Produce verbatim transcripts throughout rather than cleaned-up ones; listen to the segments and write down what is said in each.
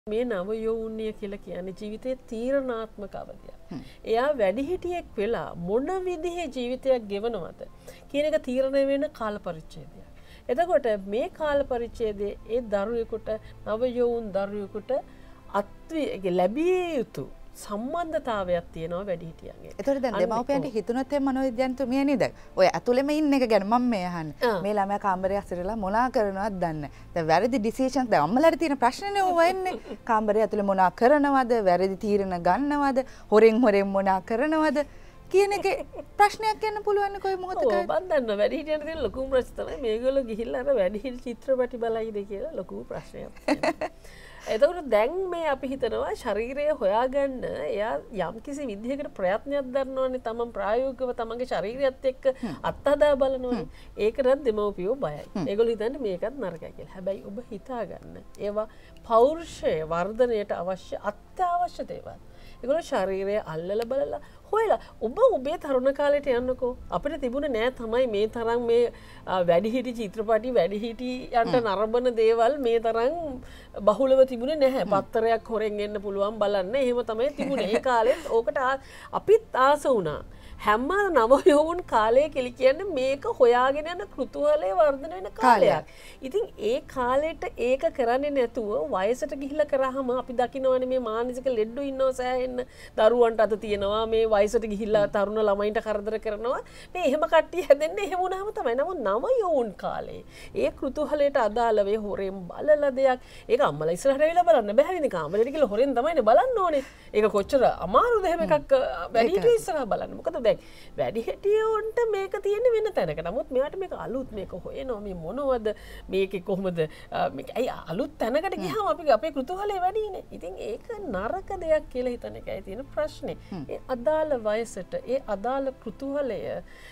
මේ නව යෝනිය කියලා කියන්නේ ජීවිතයේ තීරණාත්මක අවධියක්. එයා වැඩිහිටියෙක් වෙලා මොන විදිහේ ජීවිතයක් ගෙවනවද කියන එක තීරණය වෙන කාල පරිච්ඡේදයක්. එතකොට මේ කාල පරිච්ඡේදයේ ඒ දරුවෙකුට නව යෝන් දරුවෙකුට අත්වි ලැබිය යුතු සම්බන්ධතාවයක් තියෙනවා වැඩිහිටියන්ගේ. ඒතකොට දැන් දෙමව්පියන්ට හිතුණත් එම මනෝවිද්‍යාඥතුමිය නේද? ඔය ඇතුළෙම ඉන්න එක ගැන මම මේ අහන්නේ. මේ ළමයා කාමරේ අසරලා මොනා කරනවද දන්නේ. දැන් වැරදි ඩිසිෂන්ස් දැන් අම්මලාට තියෙන ප්‍රශ්නනේ ඕවා එන්නේ. කාමරේ ඇතුළේ මොනා කරනවද? වැරදි තීරණ ගන්නවද? හොරෙන් හොරෙන් මොනා කරනවද? කියන එක ප්‍රශ්නයක් යන්න පුළුවන් කොයි මොහොතක. ඔව් මන් දන්නවා වැඩිහිටියන්ට තියෙන ලොකුම ප්‍රශ්න තමයි මේගොල්ලෝ ගිහිල්ලා අර වැඩිහිටි චිත්‍රපටි බලයිද කියලා ලොකු ප්‍රශ්නයක්. එතකොට දැන් මේ අපි හිතනවා ශරීරය හොයාගන්න එයා යම් කිසි විදිහකට ප්‍රයත්නයක් දරනවනේ තමන් ප්‍රායෝගිකව තමන්ගේ ශරීරයත් එක්ක අත්හදා බලනවනේ. ඒකටත් දෙමව්පියෝ බයයි. ඒගොල්ලෝ හිතන්නේ මේකත් නරකයි කියලා. හැබැයි ඔබ හිතාගන්න ඒවා පෞරුෂය වර්ධනයට අවශ්‍ය අත්‍යවශ්‍ය දේවල්. ඒගොල්ලෝ ශරීරය අල්ලලා බලලා හොයලා ඔබ ඔබේ තරුණ කාලයට යන්නකෝ. අපිට තිබුණේ නෑ තමයි මේ තරම් මේ වැඩිහිටි චිත්‍රපටි වැඩිහිටියන්ට නරඹන දේවල් මේ තරම් බහුලව තිබුණේ නැහැ. පත්තරයක් හොරෙන් එන්න පුළුවන් බලන්න. එහෙම තමයි තිබුණේ. ඒ කාලෙත් ඕකට අපිත් ආස වුණා. හැම නව යෝන් කාලය කියලා කියන්නේ මේක හොයාගෙන යන කෘතුහලයේ වර්ධන වෙන කාලයක්. ඉතින් ඒ කාලෙට ඒක කරන්නේ නැතුව වයසට ගිහිල්ලා කරාම අපි දකිනවනේ මේ මානසික ලෙඩ්ඩු ඉන්නව සෑහෙන්න. දරුවන්ට අත තියෙනවා මේ වයසට ගිහිල්ලා තරුණ ළමයින්ට කරදර කරනවා. මේ එහෙම කට්ටිය හැදෙන්නේ එහෙම වුණාම තමයි. නමුත් නව යෝන් කාලේ ඒ කෘතුහලයට අදාළ වේ හොරෙන් බලලා දෙයක්. ඒක අම්මලා ඉස්සරහට ඇවිල්ලා බලන්න බෑ නේද? කාමරේට ගිහලා හොරෙන් තමයිනේ බලන්න ඕනේ. ඒක කොච්චර අමාරුද එහෙම එකක් වැඩිහිටියෝ ඉස්සරහ බලන්න. මොකද වැඩිහිටියෝන්ට මේක තියෙන වෙන තැනක. නමුත් මෙයාට මේක අලුත් මේක හොයනවා මේ මොනවද මේකේ කොහොමද මේක අයි අලුත් තැනකට ගියාම අපි අපේ කෘතුහලයේ වැඩිනේ. ඉතින් ඒක නරක දෙයක් කියලා හිතන එකයි තියෙන ප්‍රශ්නේ. ඒ අදාළ වයසට ඒ අදාළ කෘතුහලය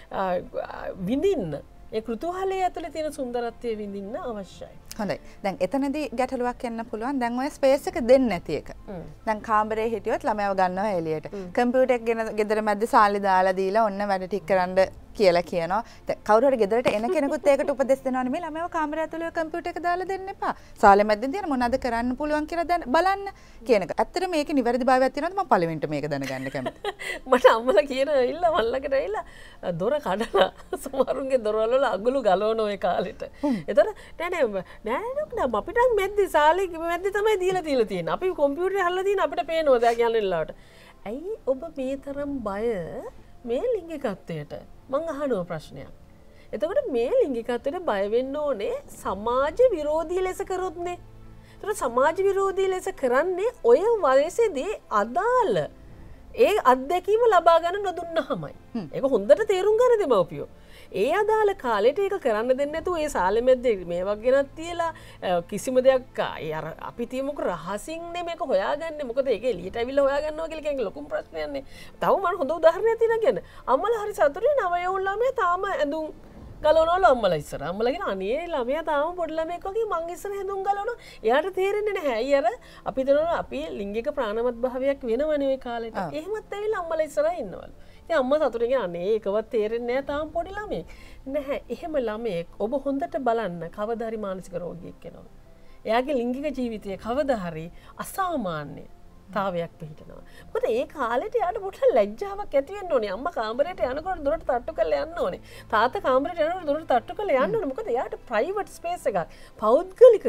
විඳින්න ඒ කෘතුහලයේ ඇතුලේ තියෙන සුන්දරත්වය විඳින්න අවශ්‍යයි. හොඳයි. දැන් එතනදී ගැටලුවක් එන්න පුළුවන්. දැන් ඔය ස්පේස් එක දෙන්නේ නැති එක. දැන් කාමරේ හිටියොත් ළමයාව ගන්නවා එළියට. කම්පියුටර් එක ගෙන ගෙදර මැද්ද සාලි දාලා දීලා ඔන්න වැඩ ටික කරන්න කියලා කියනවා. දැන් කවුරු හරි ගෙදරට එන කෙනෙකුත් ඒකට උපදෙස් දෙනවනේ මේ ළමයාව කාමරය ඇතුලේ කම්පියුටර් එක දාලා දෙන්න එපා. සාලේ මැද්දෙන් තියන මොනවද කරන්න පුළුවන් කියලා දැන් බලන්න කියන එක. ඇත්තට මේකේ නිවැරදිභාවයක් තියෙනවද මම පළවෙනිට මේක දැනගන්න කැමතියි. මට අම්මලා කියන ඉල්ල මල්ලකට ඇවිල්ලා දොර කඩලා සමහරුන්ගේ දොරවල වල අගුළු ගලවන ඔය කාලෙට. ඒතර නෑ නෑ නෑ නෑ අපිට මැද්දේ සාලේ මැද්දේ තමයි දීලා තියලා තියෙන්නේ. අපි කම්පියුටරේ හල්ලා තියෙන අපිට පේනවා දැන් යන ඉල්ලවට. ඇයි ඔබ මේ තරම් බය මේ ලිංගිකත්වයට? මං අහනවා ප්‍රශ්නයක්. එතකොට මේ ලිංගිකත්වයට බය වෙන්න ඕනේ සමාජ විරෝධී ලෙස කරොත්නේ. ඒතර සමාජ විරෝධී ලෙස කරන්නේ ඔය වයසේදී අදාළ ඒ අත්දැකීම ලබා ගන්න නොදුන්නාමයි. ඒක හොඳට තේරුම් ගන්න දෙමව්පියෝ. ඒ අදාළ කාලෙට ඒක කරන්න දෙන්නේ නැතුව ඒ සාලෙ මැද්දේ මේ වගේ ගෙනත් තියලා කිසිම දෙයක් අර අපි තියමුකෝ රහසින්නේ මේක හොයාගන්නේ. මොකද ඒක එළියට ඇවිල්ලා හොයාගන්නවා කියලා කියන්නේ ලොකුම ප්‍රශ්නයක්නේ. තව මම හොඳ උදාහරණයක් තියෙනවා කියන්නේ. අම්මලා හරි සතුටුයි නව යෝන් ළමයා තාම ඇඳුම් ගලවනවලු අම්මලා ඉස්සර. අම්මලා කියන අනේ ළමයා තාම පොඩි ළමයෙක් වගේ මං ඉස්සර ඇඳුම් ගලවනවා. එයාට තේරෙන්නේ නැහැ. අයි අර අපි දන්නවා අපි ලිංගික ප්‍රාණවත් භාවයක් වෙනවනේ ওই කාලෙට. එහෙමත් ඇවිල්ලා අම්මලා ඉස්සරහා ඉන්නවලු. ඉතින් අම්මා සතුටින් අනේ ඒකවත් තේරෙන්නේ නැහැ තාම පොඩි ළමයෙක්. නැහැ. එහෙම ළමයෙක් ඔබ හොඳට බලන්න කවදා හරි මානසික රෝගියෙක් වෙනවා. එයාගේ ලිංගික ජීවිතය කවදා හරි අසාමාන්‍ය තාවයක් පිහිටනවා. මොකද ඒ කාලේට යාට පොඩ්ඩක් ලැජ්ජාවක් ඇති වෙන්න ඕනේ. අම්මා කාමරේට යනකොට දොරට තට්ටු කරලා යන්න ඕනේ. තාත්තා කාමරේට යනකොට දොරට තට්ටු කරලා යන්න ඕනේ. මොකද එයාට ප්‍රයිවට් ස්පේස් එකක් පෞද්ගලික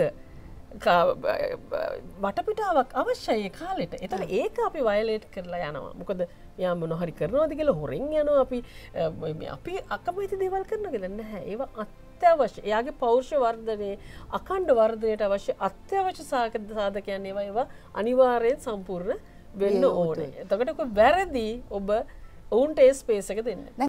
වටපිටාවක් අවශ්‍යයි ඒ කාලෙට. ඒතර ඒක අපි වයලේට් කරලා යනවා. මොකද යා මොන හරි කරනවද කියලා හොරෙන් යනවා අපි අපි අකමැති දේවල් කරනවා කියලා නැහැ. ඒවා අත්‍යවශ්‍ය. එයාගේ පෞරුෂ වර්ධනයේ අඛණ්ඩ වර්ධනයට අවශ්‍ය අත්‍යවශ්‍ය සාධකයන් ඒවා ඒවා අනිවාර්යෙන් සම්පූර්ණ වෙන්න ඕනේ. එතකොට කො වැරදි ඔබ ඔවුන්ට ඒ ස්පේස් එක දෙන්න.